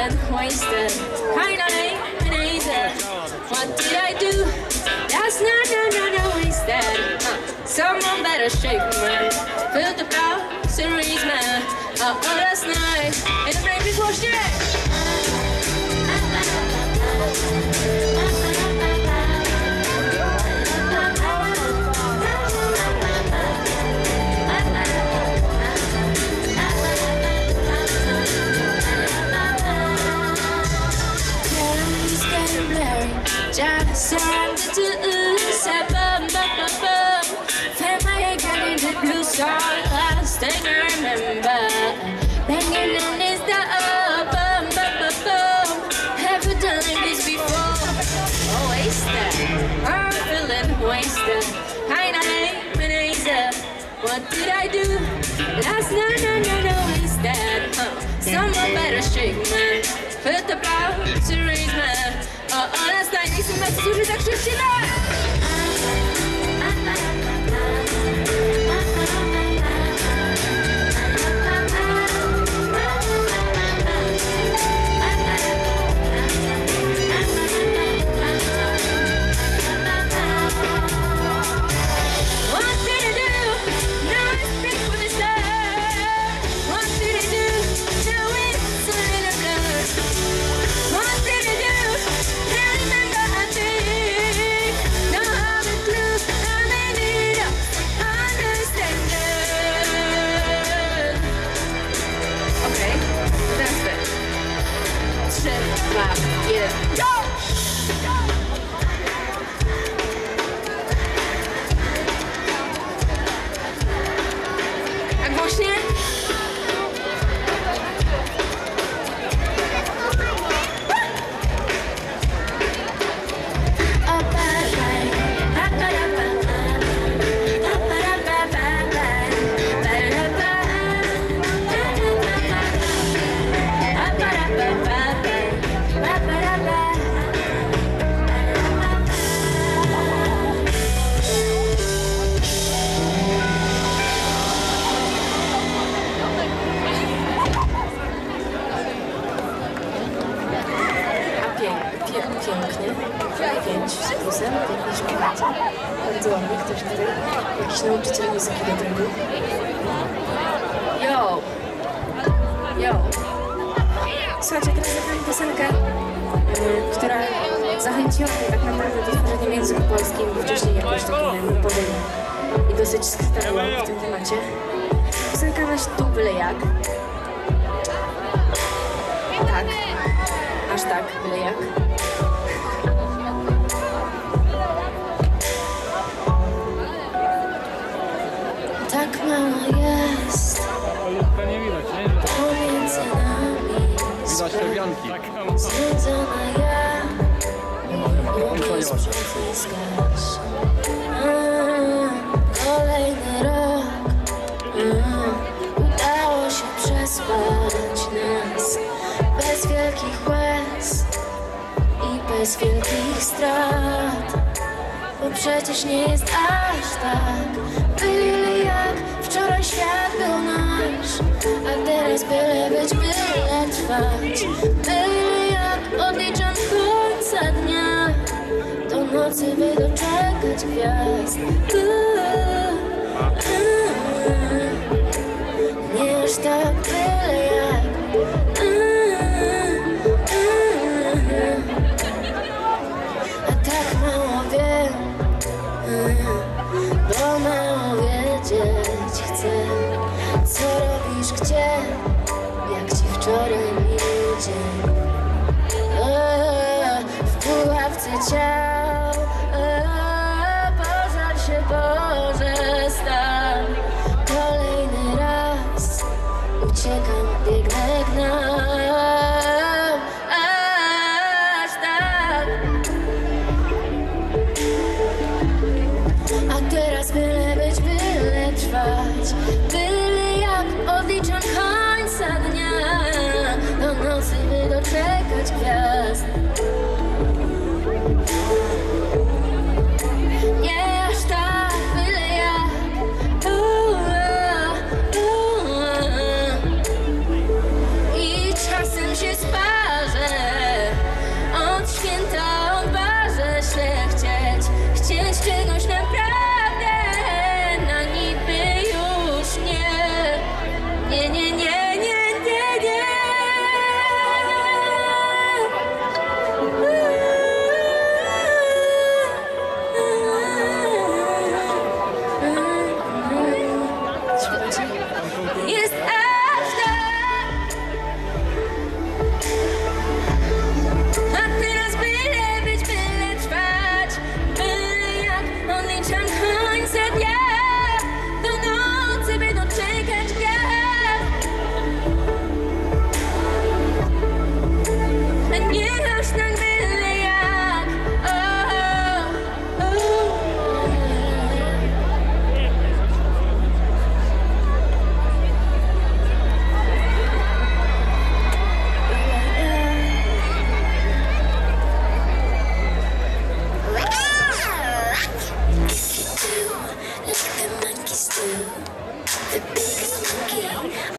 feeling wasted, kinda lame and easy. What did I do? That's not wasted. Someone better shake me. Fill the box and raise me. Last night in the rain before shit. Just surrender to say bum bum bum bum. Feel my head getting the blue star. Last thing I remember, banging in this door. Bum bum bum bum. Have you done this before? Oh, wasted. I'm feeling wasted. Kinda lame and easy. What did I do? Last night, no, wasted. Someone better shake me. Put the power to raise me. Last night, nie chcę na służyć tak szybciej. Jak właśnie? Pięknie, 5 z plusem, jak nie śpiewacie. Bardzo ładnie, ktoś tutaj, jakiś nauczyciel muzyki do tego. Yo! Słuchajcie, teraz zagram piosenkę, która zachęciła mnie tak naprawdę do tworzenia w języku polskim, bo wcześniej jakoś taki powiem i dosyć skrzytałam w tym temacie. Piosenka nasz tu byle jak. Tak, aż tak, byle jak. Tak mało jest pomiędzy nami. Widać te wianki. Znudzona ja, umiem przyciskać. Kolejny rok, udało się przespać nas bez wielkich łez i bez wielkich strat. Bo przecież nie jest aż tak, byle jak wczoraj świat był nasz, a teraz byle być, byle trwać. Byle jak odliczam końca dnia, do nocy by doczekać gwiazd. Nie aż tak byle jak. A tak mało wiem, bo mało wiedzieć chcę, co robisz gdzie, jak ci wczoraj miły dzień. W pułapce ciał pożar się stał. Kolejny raz uciekam, biegnę, gnam, aż tak. A teraz byle być, byle trwać, byle jak odliczam końca dnia, do nocy by doczekać gwiazd. Nie aż tak, byle jak. I czasem się spala. the biggest monkey.